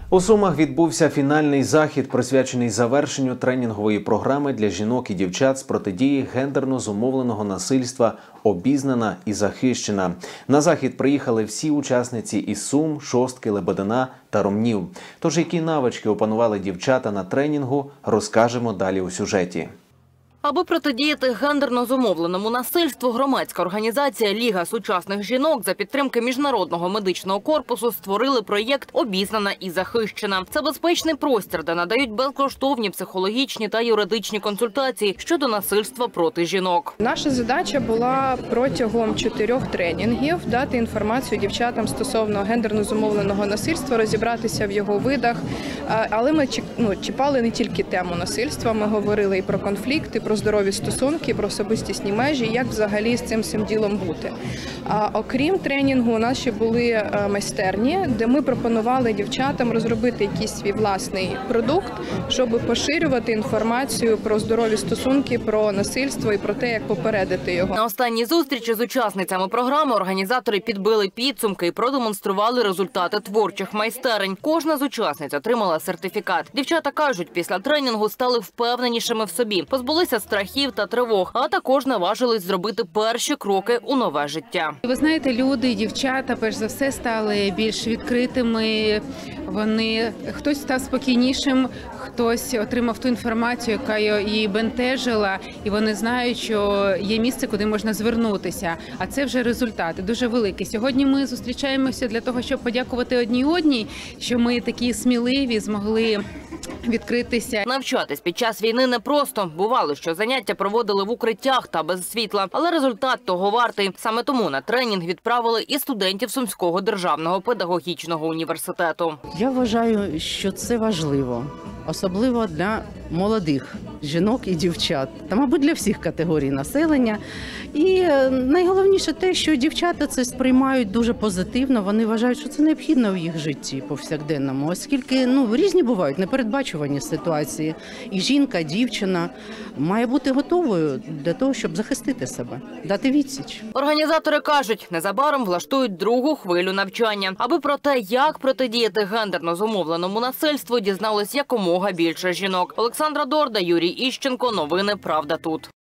У Сумах відбувся фінальний захід, присвячений завершенню тренінгової програми для жінок і дівчат з протидії гендерно зумовленого насильства «Обізнана і захищена». На захід приїхали всі учасниці із Сум, Шостки, Лебедина та Ромнів. Тож, які навички опанували дівчата на тренінгу, розкажемо далі у сюжеті. Аби протидіяти гендерно зумовленому насильству, громадська організація «Ліга сучасних жінок» за підтримки Міжнародного медичного корпусу створили проєкт «Обізнана і захищена». Це безпечний простір, де надають безкоштовні психологічні та юридичні консультації щодо насильства проти жінок. Наша задача була протягом 4 тренінгів дати інформацію дівчатам стосовно гендерно зумовленого насильства, розібратися в його видах. Але ми чіпали не тільки тему насильства, ми говорили і про конфлікти, про здорові стосунки, про особистісні межі, як взагалі з цим всім ділом бути. Окрім тренінгу, у нас ще були майстерні, де ми пропонували дівчатам розробити якийсь свій власний продукт, щоб поширювати інформацію про здорові стосунки, про насильство і про те, як попередити його. На останній зустрічі з учасницями програми організатори підбили підсумки і продемонстрували результати творчих майстерень. Кожна з учасниць отримала сертифікат. Дівчата кажуть, після тренінгу стали впевненішими в собі, позбулися страхів та тривог, а також наважились зробити перші кроки у нове життя. Ви знаєте, люди, дівчата, перш за все, стали більш відкритими. Хтось став спокійнішим, хтось отримав ту інформацію, яка її бентежила, і вони знають, що є місце, куди можна звернутися. А це вже результати дуже великі. Сьогодні ми зустрічаємося для того, щоб подякувати одній, що ми такі сміливі, змогли відкритися. Навчатись під час війни непросто. Бувало, що заняття проводили в укриттях та без світла. Але результат того вартий. Саме тому на тренінг відправили і студентів Сумського державного педагогічного університету. Я вважаю, що це важливо. Особливо для молодих жінок і дівчат, та, мабуть, для всіх категорій населення. І найголовніше те, що дівчата це сприймають дуже позитивно, вони вважають, що це необхідно в їх житті повсякденному, оскільки різні бувають непередбачувані ситуації. І жінка, дівчина має бути готовою для того, щоб захистити себе, дати відсіч. Організатори кажуть, незабаром влаштують другу хвилю навчання. Аби про те, як протидіяти гендерно зумовленому насильству, дізналось якомога більше жінок. Олександра Дорда, Юрій Іщенко. Новини «Правда тут».